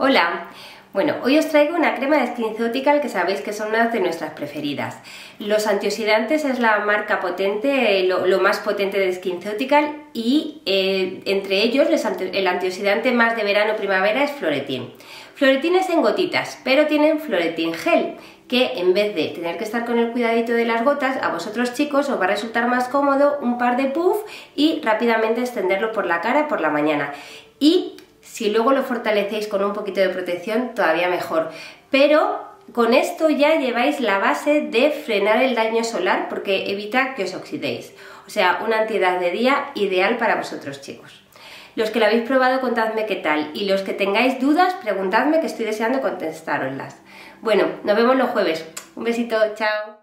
Hola, bueno, hoy os traigo una crema de SkinCeutical que sabéis que son unas de nuestras preferidas. Los antioxidantes es la marca potente, lo más potente de SkinCeutical y entre ellos el antioxidante más de verano-primavera es Floretin. Floretin es en gotitas, pero tienen Floretin Gel, que en vez de tener que estar con el cuidadito de las gotas, a vosotros chicos os va a resultar más cómodo un par de puff y rápidamente extenderlo por la cara por la mañana. Y si luego lo fortalecéis con un poquito de protección, todavía mejor. Pero con esto ya lleváis la base de frenar el daño solar porque evita que os oxidéis. O sea, una antiedad de día ideal para vosotros chicos. Los que lo habéis probado, contadme qué tal. Y los que tengáis dudas, preguntadme que estoy deseando contestároslas. Bueno, nos vemos los jueves. Un besito, chao.